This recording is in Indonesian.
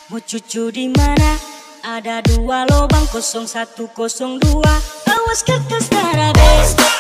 Mau cucu di mana? Ada dua lobang 0102. Awas kertas darah bes.